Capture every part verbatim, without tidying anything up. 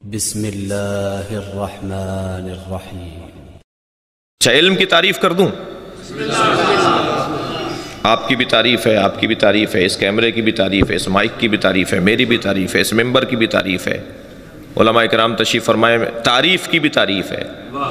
بسم اللہ الرحمن الرحیم۔ اچھا، علم کی تعریف کر دوں؟ آپ کی بھی تعریف ہے، آپ کی بھی تعریف ہے، اس کیمرے کی بھی تعریف ہے، اس مائک کی بھی تعریف ہے، میری بھی تعریف ہے، اس ممبر کی بھی تعریف ہے، علماء کرام تشریف فرمائے، تعریف کی بھی تعریف ہے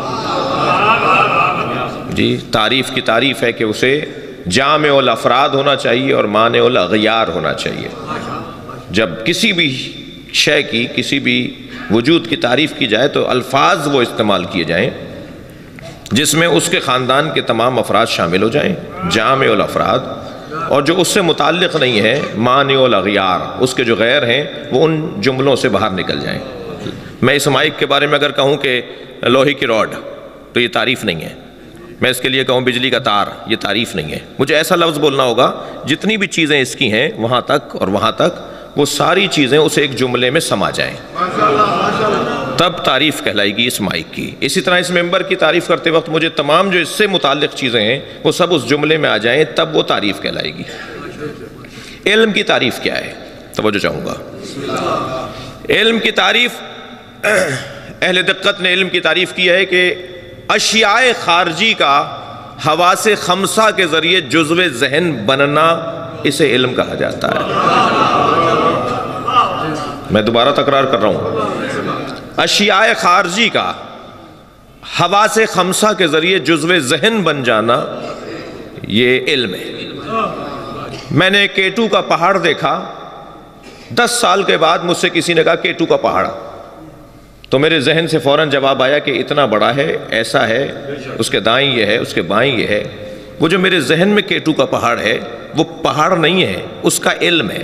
جی۔ تعریف کی تعریف ہے کہ اسے جامع الافراد ہونا چاہیے اور مانع الاغیار ہونا چاہیے۔ جب کسی بھی شے کی، کسی بھی وجود کی تعریف کی جائے تو الفاظ وہ استعمال کیے جائیں جس میں اس کے خاندان کے تمام افراد شامل ہو جائیں، جامع الافراد، اور جو اس سے متعلق نہیں ہے مانع الاغیار، اس کے جو غیر ہیں وہ ان جملوں سے باہر نکل جائیں۔ میں اس مائک کے بارے میں اگر کہوں کہ لوہے کی راڈ تو یہ تعریف نہیں ہے، میں اس کے لیے کہوں بجلی کا تار، یہ تعریف نہیں ہے۔ مجھے ایسا لفظ بولنا ہوگا جتنی بھی چیزیں اس کی ہیں وہاں تک اور وہاں تک وہ ساری چیزیں اس ایک جملے میں سما جائیں، تب تعریف کہلائے گی اس مائک کی۔ اسی طرح اس ممبر کی تعریف کرتے وقت مجھے تمام جو اس سے متعلق چیزیں ہیں وہ سب اس جملے میں آ جائیں، تب وہ تعریف کہلائے گی۔ علم کی تعریف کیا ہے؟ توجہ چاہوں گا۔ علم کی تعریف، اہل دقت نے علم کی تعریف کی ہے کہ اشیاء خارجی کا حواس خمسہ کے ذریعے جزو ذہن بننا، اسے علم کہا جاتا ہے۔ میں دوبارہ تکرار کر رہا ہوں، اشیاء خارجی کا حواس خمسہ کے ذریعے جزو ذہن بن جانا یہ علم ہے۔ میں نے کیٹو کا پہاڑ دیکھا، دس سال کے بعد مجھ سے کسی نے کہا کیٹو کا پہاڑ، تو میرے ذہن سے فوراً جواب آیا کہ اتنا بڑا ہے، ایسا ہے، اس کے دائیں یہ ہے، اس کے بائیں یہ ہے۔ وہ جو میرے ذہن میں کیٹو کا پہاڑ ہے وہ پہاڑ نہیں ہے، اس کا علم ہے۔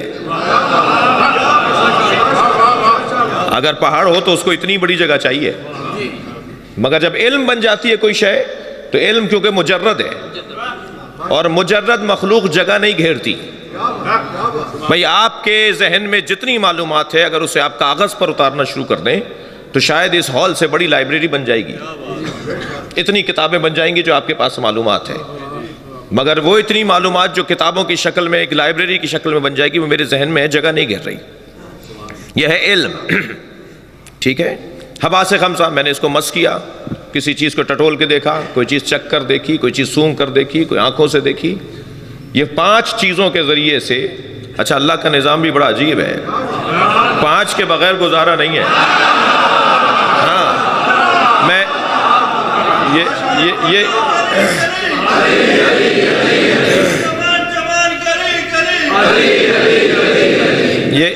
اگر پہاڑ ہو تو اس کو اتنی بڑی جگہ چاہیے، مگر جب علم بن جاتی ہے کوئی شے تو علم کیونکہ مجرد ہے، اور مجرد مخلوق جگہ نہیں گھیرتی۔ بھئی آپ کے ذہن میں جتنی معلومات ہے اگر اسے آپ کاغذ پر اتارنا شروع کر دیں تو شاید اس ہال سے بڑی لائبریری بن جائے گی، اتنی کتابیں بن جائیں گی جو آپ کے پاس معلومات ہے، مگر وہ اتنی معلومات جو کتابوں کی شکل میں ایک لائبریری کی شکل میں بن جائے گی وہ میرے ذہن میں جگہ نہیں گھیر رہی۔ یہ ہے علم، ٹھیک ہے۔ حواس خمسہ، میں نے اس کو مس کیا، کسی چیز کو ٹٹول کے دیکھا، کوئی چیز چک کر دیکھی، کوئی چیز سونگ کر دیکھی، کوئی آنکھوں سے دیکھی، یہ پانچ چیزوں کے ذریعے سے۔ اچھا، اللہ کا نظام بھی بڑا عجیب ہے، پانچ کے بغیر گزارا نہیں ہے۔ ہاں، میں یہ یہ یہ یہ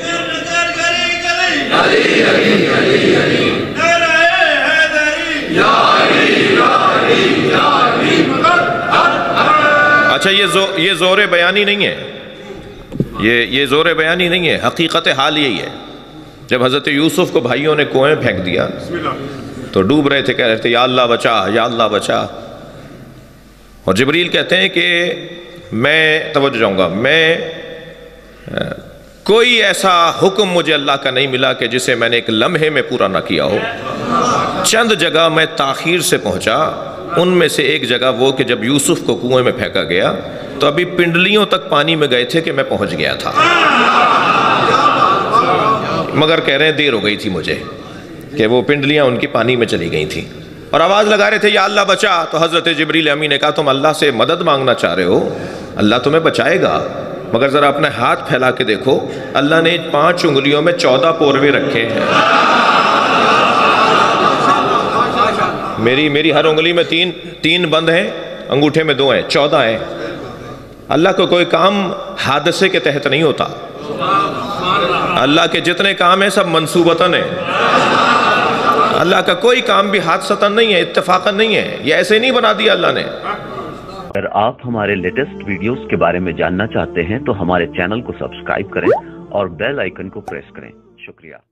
اچھا، یہ یہ زور بیانی نہیں ہے، یہ یہ زور بیانی نہیں ہے، حقیقت حال یہی ہے۔ جب حضرت یوسف کو بھائیوں نے کنویں پھینک دیا تو ڈوب رہے تھے، کہہ رہے تھے یا اللہ بچا، یا اللہ بچا، اور جبریل کہتے ہیں کہ میں توجہ جاؤں گا میں کوئی ایسا حکم مجھے اللہ کا نہیں ملا کہ جسے میں نے ایک لمحے میں پورا نہ کیا ہو۔ چند جگہ میں تاخیر سے پہنچا، ان میں سے ایک جگہ وہ کہ جب یوسف کو کنویں میں پھینکا گیا تو ابھی پنڈلیوں تک پانی میں گئے تھے کہ میں پہنچ گیا تھا، مگر کہہ رہے ہیں دیر ہو گئی تھی مجھے، کہ وہ پنڈلیاں ان کی پانی میں چلی گئی تھیں، اور آواز لگا رہے تھے یا اللہ بچا۔ تو حضرت جبریل امی نے کہا تم اللہ سے مدد مانگنا چاہ رہے ہو، اللہ تمہیں بچائے گا، مگر ذرا اپنے ہاتھ پھیلا کے دیکھو، اللہ نے پانچ انگلیوں میں چودہ پوروے رکھے ہیں، میری میری ہر انگلی میں تین تین بند ہیں، انگوٹھے میں دو ہیں، چودہ ہیں۔ اللہ کو کوئی کام حادثے کے تحت نہیں ہوتا، اللہ کے جتنے کام ہیں سب منصوبتاً ہیں، اللہ کا کوئی کام بھی حادثتاً نہیں ہے، اتفاقاً نہیں ہے، یہ ایسے نہیں بنا دیا اللہ نے۔ اگر آپ ہمارے لیٹسٹ ویڈیوز کے بارے میں جاننا چاہتے ہیں تو ہمارے چینل کو سبسکرائب کریں اور بیل آئیکن کو پریس کریں۔ شکریہ۔